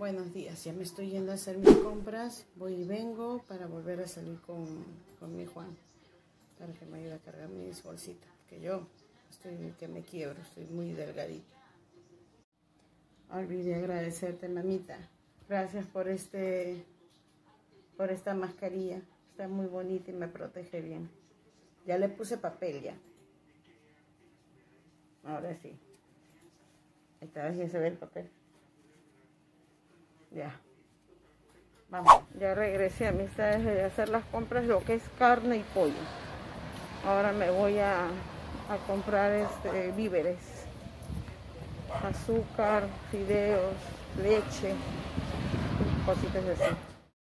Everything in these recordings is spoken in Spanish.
Buenos días, ya me estoy yendo a hacer mis compras, voy y vengo para volver a salir con mi Juan, para que me ayude a cargar mis bolsitas, que yo estoy que me quiebro, estoy muy delgadita. Olvidé agradecerte, mamita, gracias por esta mascarilla, está muy bonita y me protege bien. Ya le puse papel ya. Ahora sí. Ahí está, ya se ve el papel. Ya. Vamos, ya regresé a amistades de hacer las compras, lo que es carne y pollo. Ahora me voy a comprar víveres. Azúcar, fideos, leche, cositas así.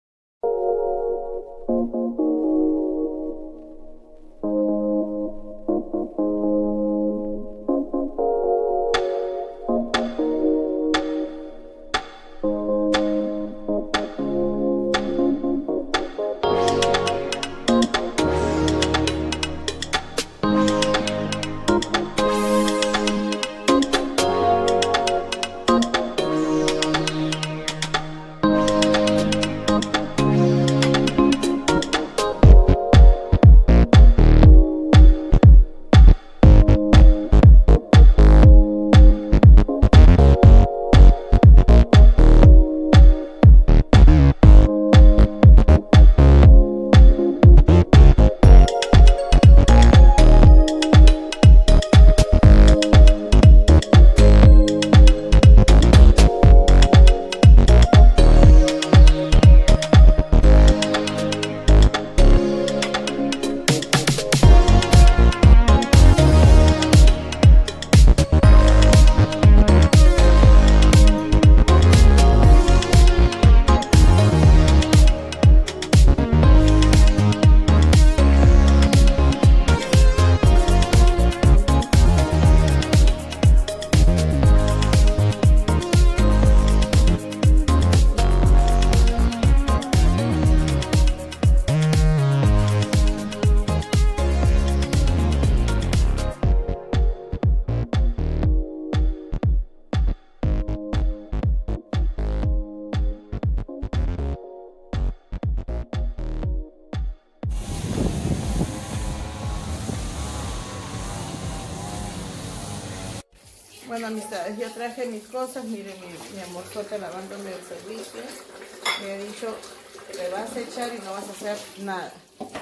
Bueno, amistades, yo traje mis cosas. Miren, mi amorzote lavándome el servicio. Me ha dicho, te vas a echar y no vas a hacer nada.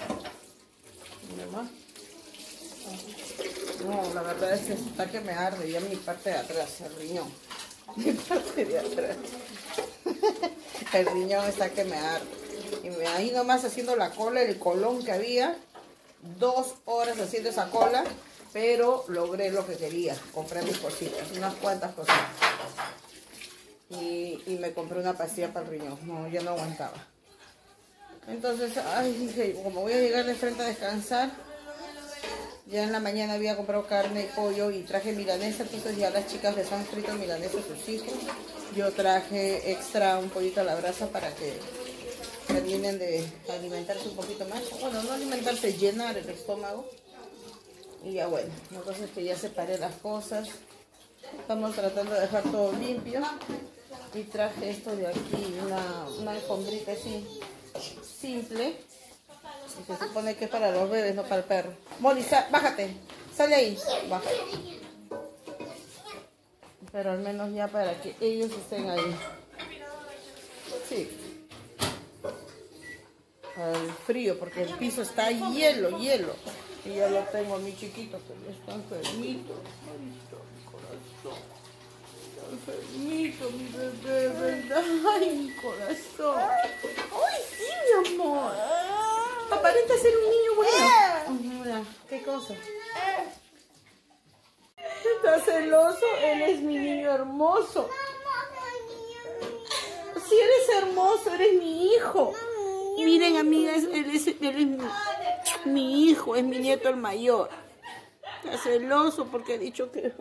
¿Mamá? No, la verdad es que está que me arde ya mi parte de atrás, el riñón. Mi parte de atrás. El riñón está que me arde. Y ahí nomás haciendo la cola, el colón que había. 2 horas haciendo esa cola. Pero logré lo que quería, compré mis cositas, unas cuantas cositas. Y me compré una pastilla para el riñón, no, ya no aguantaba. Entonces, dije, como voy a llegar de frente a descansar, ya en la mañana había comprado carne y pollo y traje milanesa, entonces ya las chicas les han frito milanesa a sus hijos. Yo traje extra un pollito a la brasa para que terminen de alimentarse un poquito más. Bueno, no alimentarse, llenar el estómago. Y ya bueno, entonces que ya separé las cosas. Estamos tratando de dejar todo limpio. Y traje esto de aquí, una alfombrita así, simple. Y se supone que es para los bebés, no para el perro. Molly, bájate, sale ahí, bájate. Pero al menos ya para que ellos estén ahí. Sí. Al frío, porque el piso está hielo. Y ya lo tengo a mi chiquito que ya está enfermito. Ay, mi corazón. Está enfermito, mi bebé, ¿verdad? Ay, mi corazón. Ay, sí, mi amor. Aparenta ser un niño bueno. Mira, ¿qué cosa? ¿Estás celoso? Él es mi niño hermoso. Si eres hermoso, eres mi hijo. Miren, amigas, él es mi hijo, es mi nieto el mayor. Está celoso porque ha dicho que...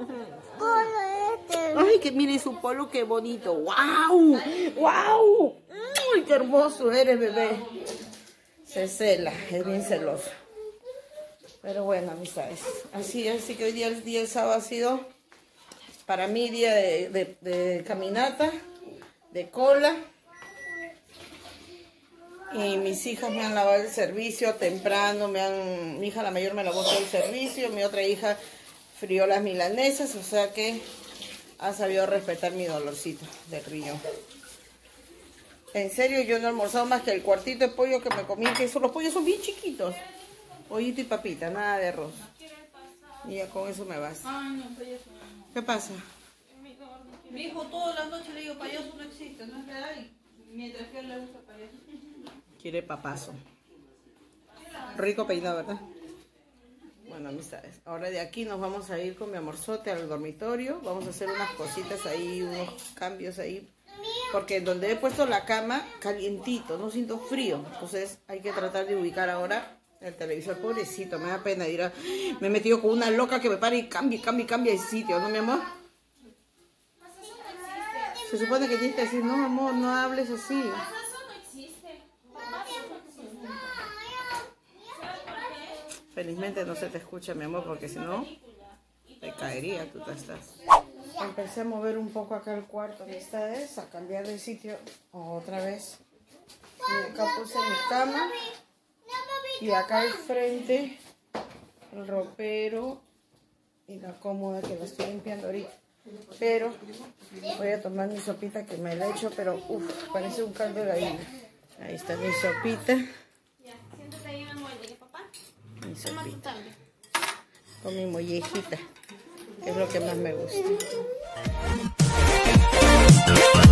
Ay, que miren su polo, qué bonito. ¡Wow! ¡Wow! ¡Ay, qué hermoso eres, bebé! Se cela, es bien celoso. Pero bueno, amistades, así que hoy día, el día del sábado ha sido para mí día de caminata. de cola. Y mis hijas me han lavado el servicio temprano, mi hija la mayor me lavó todo el servicio, mi otra hija frió las milanesas, o sea que ha sabido respetar mi dolorcito del riñón. En serio, yo no he almorzado más que el cuartito de pollo que me comí, que los pollos son bien chiquitos. Pollito y papita, nada de arroz. Y ya con eso me basta. ¿Qué pasa? Mi hijo todas las noches le digo, payaso no existe, no es real. Mientras que a él le gusta payaso. Quiere papazo. Rico peinado, ¿verdad? Bueno, amistades. Ahora de aquí nos vamos a ir con mi amorzote al dormitorio. Vamos a hacer unas cositas ahí, unos cambios ahí. Porque donde he puesto la cama, calientito, no siento frío. Entonces hay que tratar de ubicar ahora el televisor. Pobrecito, me da pena. Dirá, me he metido con una loca que me para y cambia de sitio, ¿no, mi amor? Se supone que tienes que decir, no, amor, no hables así. Felizmente no se te escucha, mi amor, porque si no, te caería, tú te estás. Empecé a mover un poco acá el cuarto, amistades, a cambiar de sitio otra vez. Y acá puse mi cama. Y acá al frente, el ropero y la cómoda que la estoy limpiando ahorita. Pero voy a tomar mi sopita que me la he hecho, pero uff, parece un caldo de gallina. Ahí está mi sopita. Siéntate ahí en el muelle, papá. Mi sopita. Con mi mollejita, que es lo que más me gusta.